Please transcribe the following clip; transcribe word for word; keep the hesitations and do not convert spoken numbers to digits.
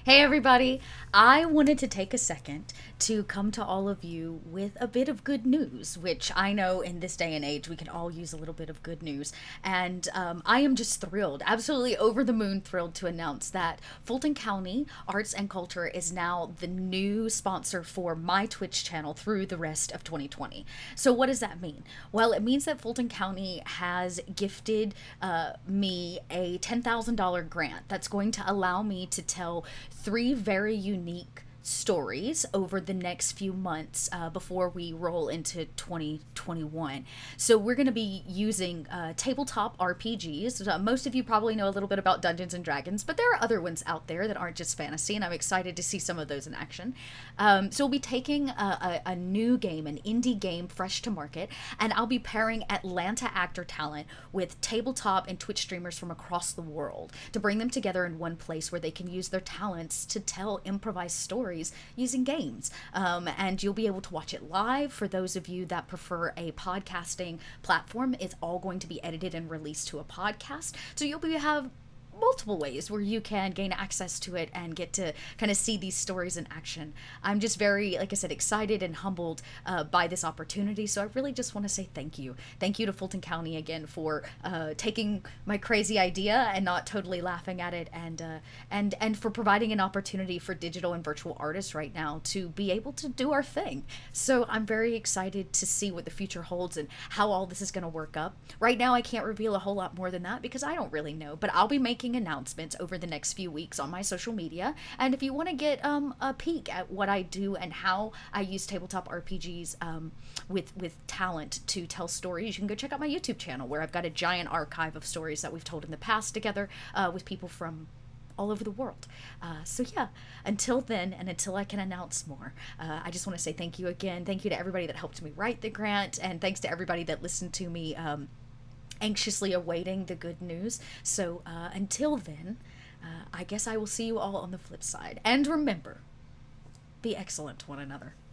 Hey everybody! I wanted to take a second to come to all of you with a bit of good news, which I know in this day and age we can all use a little bit of good news. And um, I am just thrilled, absolutely over the moon thrilled to announce that Fulton County Arts and Culture is now the new sponsor for my Twitch channel through the rest of twenty twenty. So what does that mean? Well, it means that Fulton County has gifted uh, me a ten thousand dollar grant that's going to allow me to tell three very unique stories over the next few months uh, before we roll into twenty twenty-one. So we're going to be using uh, tabletop R P Gs. Uh, most of you probably know a little bit about Dungeons and Dragons, but there are other ones out there that aren't just fantasy, and I'm excited to see some of those in action. Um, so we'll be taking a, a, a new game, an indie game fresh to market, and I'll be pairing Atlanta actor talent with tabletop and Twitch streamers from across the world to bring them together in one place where they can use their talents to tell improvised stories using games. Um, and you'll be able to watch it live. For those of you that prefer a podcasting platform, it's all going to be edited and released to a podcast. So you'll be have multiple ways where you can gain access to it and get to kind of see these stories in action. I'm just very, like I said, excited and humbled uh, by this opportunity. So I really just want to say thank you. Thank you to Fulton County again for uh, taking my crazy idea and not totally laughing at it, and uh, and and for providing an opportunity for digital and virtual artists right now to be able to do our thing. So I'm very excited to see what the future holds and how all this is going to work up. Right now I can't reveal a whole lot more than that because I don't really know, but I'll be making announcements over the next few weeks on my social media. And if you want to get um, a peek at what I do and how I use tabletop R P Gs um, with with talent to tell stories, you can go check out my YouTube channel where I've got a giant archive of stories that we've told in the past together uh, with people from all over the world. Uh, so yeah, until then, and until I can announce more, uh, I just want to say thank you again. Thank you to everybody that helped me write the grant, and thanks to everybody that listened to me um, anxiously awaiting the good news. So uh, until then, uh, I guess I will see you all on the flip side. And remember, be excellent to one another.